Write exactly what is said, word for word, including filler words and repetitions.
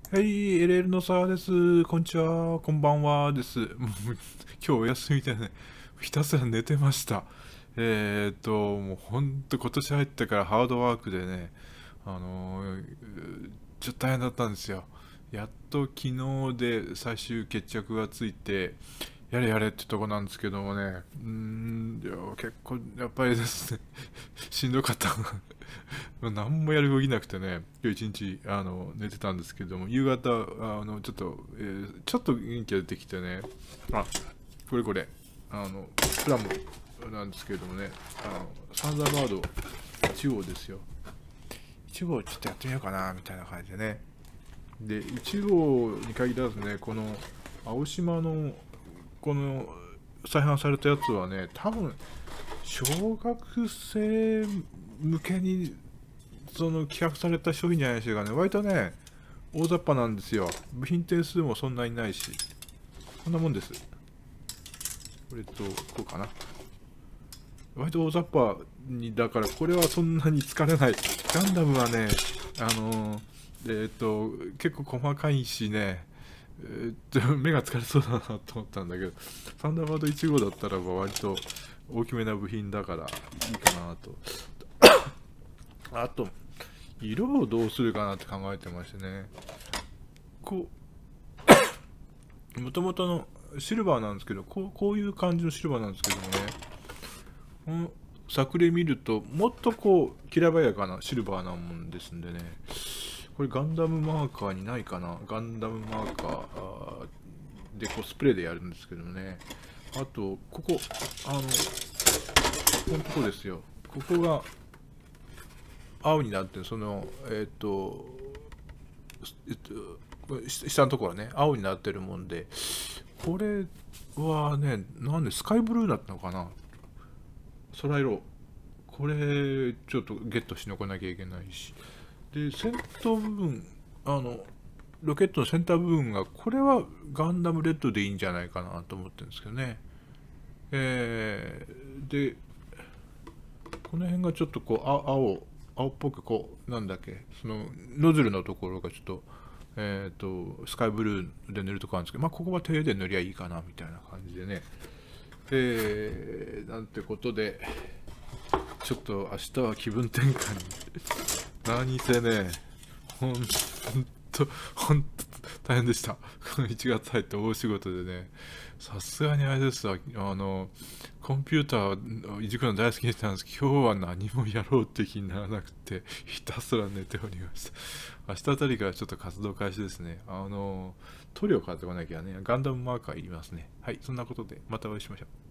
はい、エルエル の沢です。こんにちは、こんばんはです。もう今日お休みでね、ひたすら寝てました。えーっと、もうほんと今年入ってからハードワークでね、あのーちょっと大変だったんですよ。やっと昨日で最終決着がついて、やれやれってとこなんですけどもね、うーん、いや結構やっぱりですね、しんどかった。何もやる動きなくてね、今日一日あの寝てたんですけども、夕方、あのちょっと、えーちょっと元気が出てきてね、あ、これこれ、あの、プラモなんですけどもね、あの、サンダーバードいち号ですよ。いち号ちょっとやってみようかな、みたいな感じでね。で、いち号に限らずね、この、青島の、この、再販されたやつはね、多分、小学生向けにその企画された商品じゃないですかね、割とね、大雑把なんですよ。部品点数もそんなにないし、こんなもんです。これと、こうかな。割と大雑把に、だからこれはそんなに疲れない。ガンダムはね、あのー、えっ、と、結構細かいしね、えー、と目が疲れそうだなと思ったんだけど、サンダーバードいち号だったらば割と大きめな部品だからいいかなと。あと、色をどうするかなって考えてましてね。こう、もともとのシルバーなんですけど、こうこういう感じのシルバーなんですけどもね、この作例見ると、もっとこう、きらばやかなシルバーなもんですんでね、これガンダムマーカーにないかな、ガンダムマーカーでこうスプレーでやるんですけどね、あと、ここ、あの、ここのとこですよ、ここが青になってる、その、えっ、と、えっと、下のところはね、青になってるもんで、これはね、なんでスカイブルーだったのかな、空色。これ、ちょっとゲットしのかなきゃいけないし。で、先頭部分、あの、ロケットの先端部分が、これはガンダムレッドでいいんじゃないかなと思ってるんですけどね。えー、で、この辺がちょっとこう、あ青、青っぽくこう、なんだっけ、その、ノズルのところがちょっと、えっ、と、スカイブルーで塗るとこあるんですけど、まあ、ここは手で塗りゃいいかな、みたいな感じでね。えー、なんてことで、ちょっと明日は気分転換に。何せね、ほんと、ほんと大変でした。このいちがつ入って大仕事でね、さすがにあれですわ、あの、コンピューターをいじくの大好きにしてたんですけど、今日は何もやろうって気にならなくて、ひたすら寝ておりました。明日あたりからちょっと活動開始ですね。あの、塗料買ってこなきゃね、ガンダムマーカーいりますね。はい、そんなことで、またお会いしましょう。